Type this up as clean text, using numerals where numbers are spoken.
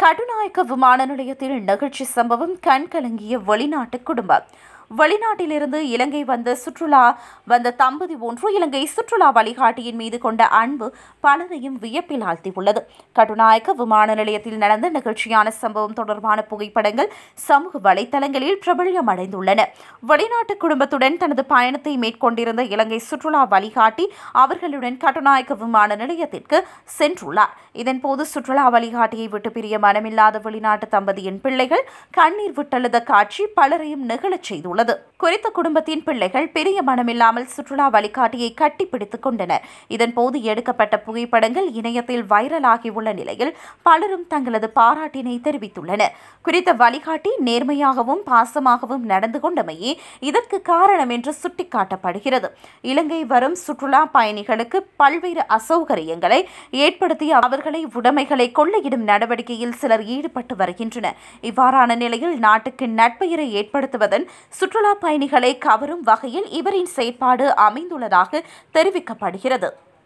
கட்டுநாயக்க விமான நிலையத்தில் நிகழ்ச்சி சம்பவம் கண்கலங்கிய வெளிநாட்டு குடும்பம். வெளிநாட்டிலிருந்து இலங்கை வந்த தம்பதி ஒன்று இலங்கை சுற்றுலா வழிகாட்டியின் மீது கொண்ட அன்பு பலரையும் வியப்பில் ஆழ்த்தியுள்ளது. கட்டுநாயக்க விமான நிலையத்தில் நடந்த நிகழ்ச்சியான சம்பவம் தொடர்பான புகைப்படங்கள் சமூக வலைதளங்களில் பிரபல்யம் அடைந்துள்ளன. வெளிநாட்டு குடும்பத்துடன் தனது பயணத்தை மேற்கொண்டிருந்த இலங்கை சுற்றுலா வழிகாட்டி அவர்களுடன் கட்டுநாயக்க விமான நிலையத்திற்கு சென்றுள்ளார். இதன்போது சுற்றுலா வழிகாட்டியை விட்டு பிரிய மனமில்லாத வெளிநாட்டு தம்பதியின் பிள்ளைகள் கண்ணீர் விட்டழுத காட்சி பலரையும் நெகிழச் செய்துள்ளது. குறித்த குடும்பத்தின் பிள்ளைகள் பெரிய மனமில்லாமல் சுற்றுலா வழிகாட்டியை கட்டிப்பிடித்துக் கொண்டனர். இதன்போது எடுக்கப்பட்ட புகைப்படங்கள் இணையத்தில் வைரலாகியுள்ள நிலையில் பலரும் தங்களது பாராட்டினை தெரிவித்துள்ளனர். குறித்த வழிகாட்டி நேர்மையாகவும் பாசமாகவும் நடந்து கொண்டமையே இதற்கு காரணம் என்று சுட்டிக்காட்டப்படுகிறது. இலங்கை வரும் சுற்றுலா பயணிகளுக்கு பல்வேறு அசௌகரியங்களை ஏற்படுத்தி அவர்களை உடைமைகளை கொள்ளையிடும் நடவடிக்கையில் சிலர் ஈடுபட்டு வருகின்றனர். இவ்வாறான நிலையில் நாட்டுக்கு நட்பெயரை ஏற்படுத்துவதன் சுற்றுலா பயணிகளை கவரும் வகையில் இவரின் செயற்பாடு அமைந்துள்ளதாக தெரிவிக்கப்படுகிறது.